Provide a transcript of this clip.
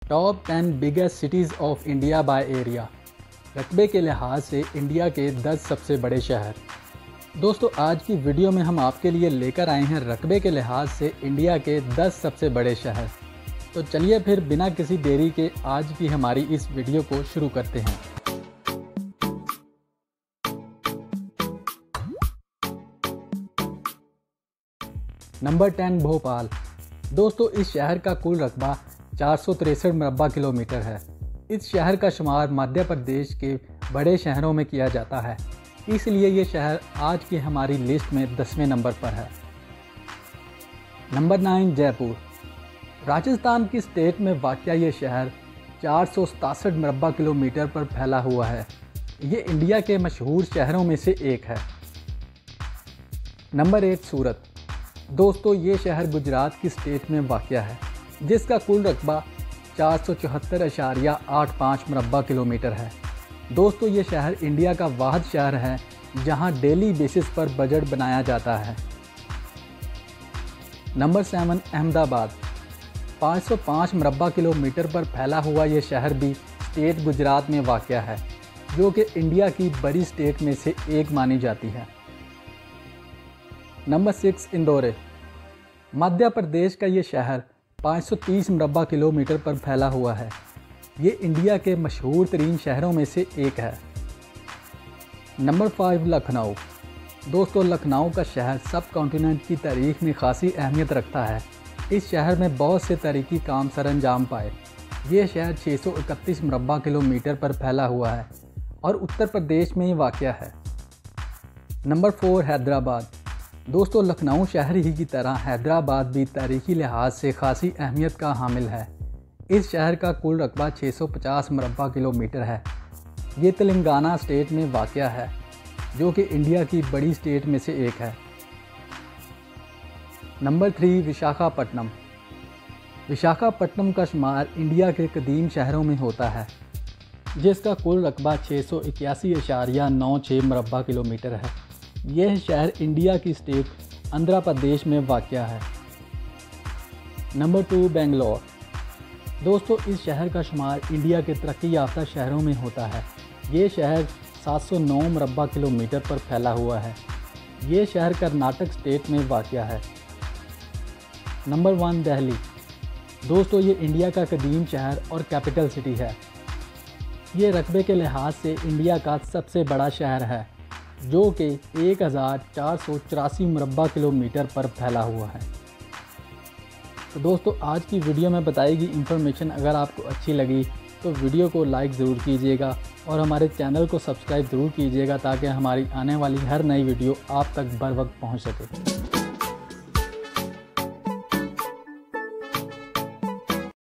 Top 10 biggest cities of India by area. रकबे के लिहाज से इंडिया के 10 सबसे बड़े शहर। दोस्तों, आज की वीडियो में हम आपके लिए लेकर आए हैं रकबे के लिहाज से इंडिया के 10 सबसे बड़े शहर। तो चलिए फिर बिना किसी देरी के आज की हमारी इस वीडियो को शुरू करते हैं। नंबर 10 भोपाल। दोस्तों, इस शहर का कुल रकबा 463 मुरब्बा किलोमीटर है। इस शहर का शुमार मध्य प्रदेश के बड़े शहरों में किया जाता है, इसलिए ये शहर आज की हमारी लिस्ट में 10वें नंबर पर है। नंबर 9 जयपुर। राजस्थान की स्टेट में वाक़या ये शहर 467 मुरब्बा किलोमीटर पर फैला हुआ है। ये इंडिया के मशहूर शहरों में से एक है। नंबर 8 सूरत। दोस्तों, ये शहर गुजरात की स्टेट में वाक़या है, जिसका कुल रकबा 474.85 मुरब्बा किलोमीटर है। दोस्तों, ये शहर इंडिया का वाहिद शहर है जहां डेली बेसिस पर बजट बनाया जाता है। नंबर 7 अहमदाबाद। 505 मुरब्बा किलोमीटर पर फैला हुआ ये शहर भी स्टेट गुजरात में वाक़या है, जो कि इंडिया की बड़ी स्टेट में से एक मानी जाती है। नंबर 6 इंदौर। मध्य प्रदेश का ये शहर 530 मुरब्बा किलोमीटर पर फैला हुआ है। ये इंडिया के मशहूर तरीन शहरों में से एक है। नंबर 5 लखनऊ। दोस्तों, लखनऊ का शहर सब कॉन्टिनेंट की तारीख में खासी अहमियत रखता है। इस शहर में बहुत से तरीक़ी काम सरअंजाम पाए। ये शहर 631 मुरब्बा किलोमीटर पर फैला हुआ है और उत्तर प्रदेश में ही वाक़या है। नंबर 4 हैदराबाद। दोस्तों, लखनऊ शहर ही की तरह हैदराबाद भी तारीख़ी लिहाज से खासी अहमियत का हामिल है। इस शहर का कुल रकबा 650 मुरब्बा किलोमीटर है। ये तेलंगाना स्टेट में वाक़या है, जो कि इंडिया की बड़ी स्टेट में से एक है। नंबर 3 विशाखापट्टनम। विशाखापट्टनम का शुमार इंडिया के कदीम शहरों में होता है, जिसका कुल रकबा 681.96 मुरब्बा किलोमीटर है। यह शहर इंडिया की स्टेट आंध्र प्रदेश में वाक़या है। नंबर 2 बेंगलोर। दोस्तों, इस शहर का शुमार इंडिया के तरक्की याफ्ता शहरों में होता है। ये शहर 709 मुरब्बा किलोमीटर पर फैला हुआ है। ये शहर कर्नाटक स्टेट में वाक़या है। नंबर 1 दिल्ली। दोस्तों, ये इंडिया का कदीम शहर और कैपिटल सिटी है। ये रकबे के लिहाज से इंडिया का सबसे बड़ा शहर है, जो कि 1484 मुरब्बा किलोमीटर पर फैला हुआ है। तो दोस्तों, आज की वीडियो में बताई गई इन्फॉर्मेशन अगर आपको अच्छी लगी तो वीडियो को लाइक ज़रूर कीजिएगा और हमारे चैनल को सब्सक्राइब ज़रूर कीजिएगा, ताकि हमारी आने वाली हर नई वीडियो आप तक बर वक्त पहुँच सके।